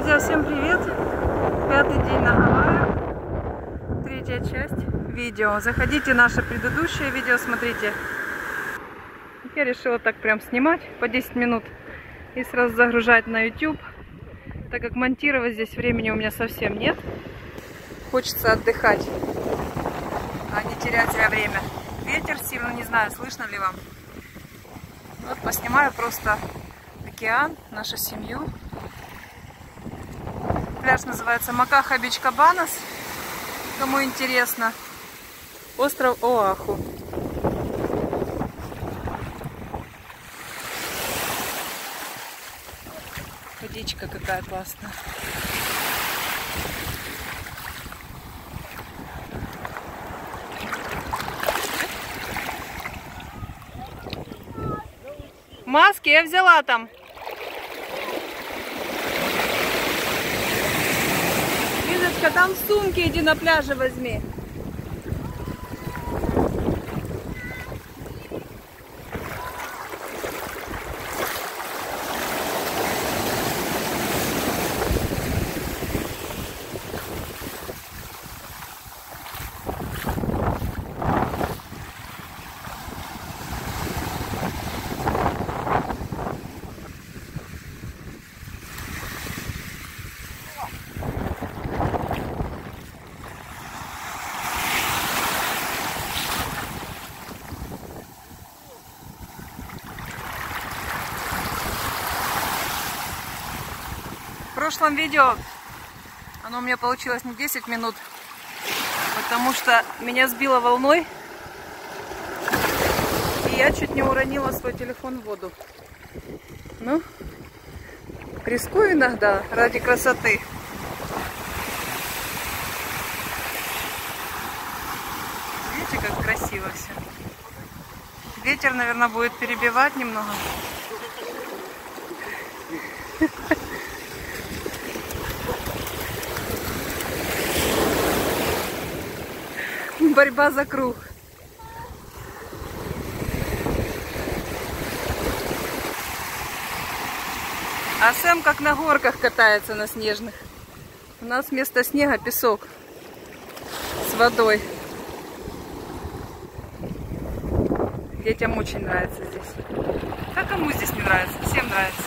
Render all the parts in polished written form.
Друзья, всем привет! 5-й день на Гавайях, 3-я часть видео. Заходите в наше предыдущее видео, смотрите. Я решила так прям снимать по 10 минут и сразу загружать на YouTube, так как монтировать здесь времени у меня совсем нет. Хочется отдыхать, а не терять зря время. Ветер сильно, не знаю, слышно ли вам. Вот поснимаю просто океан, нашу семью. Пляж называется Макаха Бич Кабанас, кому интересно. Остров Оаху. Водичка какая классная. Маски я взяла там. Лизочка, там в сумке иди на пляже возьми. В прошлом видео оно у меня получилось не 10 минут, потому что меня сбило волной, и я чуть не уронила свой телефон в воду. Ну, рискую иногда ради красоты. Видите, как красиво все. Ветер, наверное, будет перебивать немного. Борьба за круг. А Сэм как на горках катается на снежных. У нас вместо снега песок с водой. Детям очень нравится здесь. А кому здесь не нравится? Всем нравится.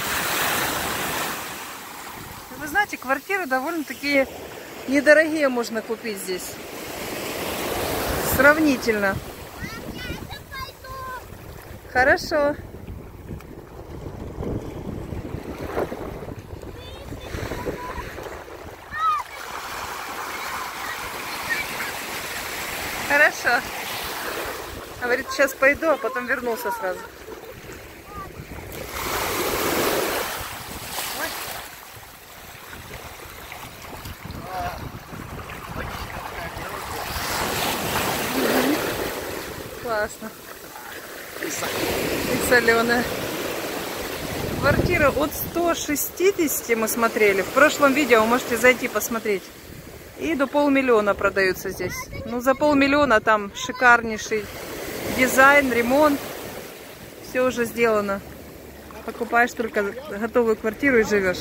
Вы знаете, квартиры довольно-таки недорогие можно купить здесь. Сравнительно. Хорошо. Хорошо. Говорит, сейчас пойду, а потом вернулся сразу. Классно. И соленая. Квартира от 160 мы смотрели. В прошлом видео вы можете зайти посмотреть. И до 500 000 продаются здесь. Ну, за 500 000 там шикарнейший дизайн, ремонт. Все уже сделано. Покупаешь только готовую квартиру и живешь.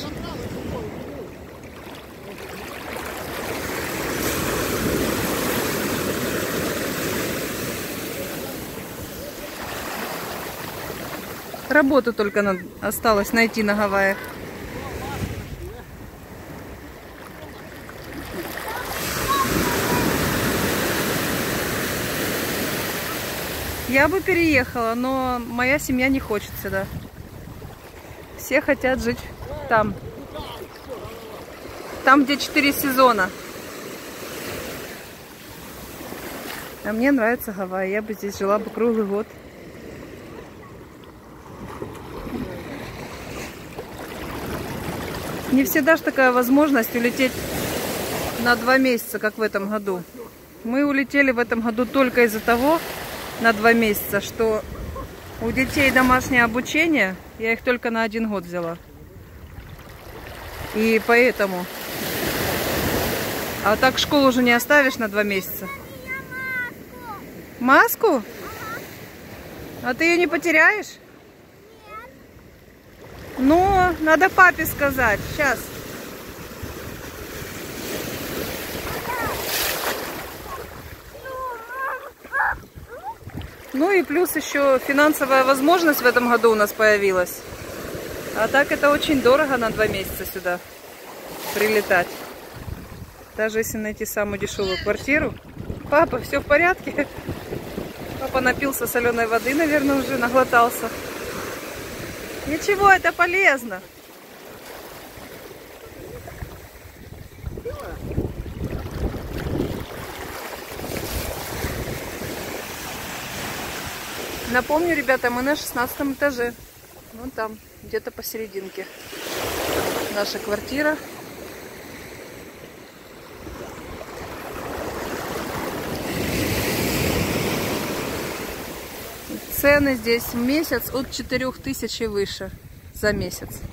Работу только осталось найти на Гавайях. Я бы переехала, но моя семья не хочет сюда. Все хотят жить там. Там, где 4 сезона. А мне нравится Гавайи. Я бы здесь жила бы круглый год. Не всегда же такая возможность улететь на 2 месяца, как в этом году. Мы улетели в этом году только из-за того, на 2 месяца, что у детей домашнее обучение, я их только на 1 год взяла. И поэтому. А так школу уже не оставишь на 2 месяца. Маску? А ты ее не потеряешь? Ну, надо папе сказать. Сейчас. Ну и плюс еще финансовая возможность в этом году у нас появилась. А так это очень дорого на 2 месяца сюда прилетать. Даже если найти самую дешевую квартиру. Папа, все в порядке? Папа напился соленой воды, наверное, уже наглотался. Ничего, это полезно. Напомню, ребята, мы на 16 этаже. Вон там, где-то посерединке. Наша квартира. Цены здесь в месяц от 4000 и выше за месяц.